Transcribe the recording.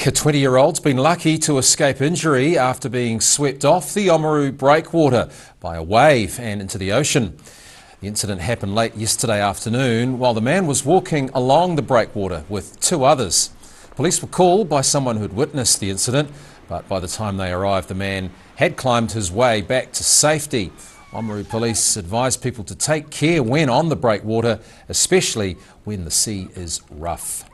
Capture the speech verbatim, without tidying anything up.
A twenty-year-old's been lucky to escape injury after being swept off the Oamaru breakwater by a wave and into the ocean. The incident happened late yesterday afternoon while the man was walking along the breakwater with two others. Police were called by someone who'd witnessed the incident, but by the time they arrived, the man had climbed his way back to safety. Oamaru police advise people to take care when on the breakwater, especially when the sea is rough.